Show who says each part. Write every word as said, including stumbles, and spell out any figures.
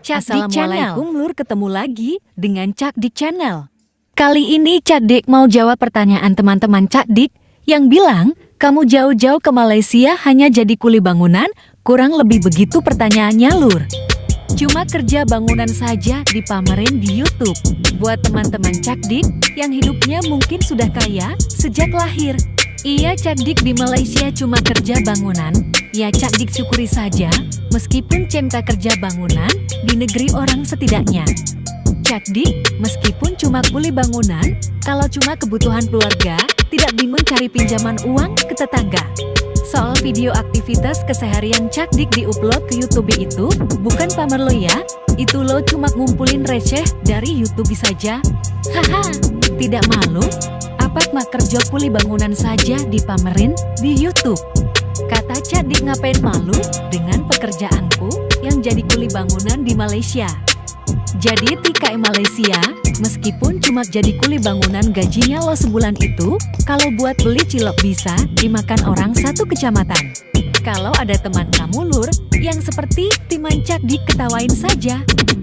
Speaker 1: Assalamualaikum Lur, ketemu lagi dengan Cak Dik Channel. Kali ini Cak Dik mau jawab pertanyaan teman-teman Cak Dik yang bilang kamu jauh-jauh ke Malaysia hanya jadi kuli bangunan, kurang lebih begitu pertanyaannya Lur. Cuma kerja bangunan saja dipamerin di YouTube. Buat teman-teman Cak Dik yang hidupnya mungkin sudah kaya sejak lahir. Iya, Cak Dik di Malaysia cuma kerja bangunan. Ya Cak Dik syukuri saja, meskipun cinta kerja bangunan di negeri orang setidaknya. Cak Dik, meskipun cuma kuli bangunan, kalau cuma kebutuhan keluarga, tidak bingung cari pinjaman uang ke tetangga. Soal video aktivitas keseharian Cak Dik di-upload ke YouTube itu, bukan pamer lo ya, itu lo cuma ngumpulin receh dari YouTube saja. Haha, tidak malu? Apa mah kerja kuli bangunan saja dipamerin di YouTube? Kata Cak Dik, ngapain malu dengan pekerjaanku yang jadi kuli bangunan di Malaysia. Jadi T K I Malaysia, meskipun cuma jadi kuli bangunan gajinya lo sebulan itu, kalau buat beli cilok bisa dimakan orang satu kecamatan. Kalau ada teman kamu Lur, yang seperti Timan Cak Dik, ketawain saja.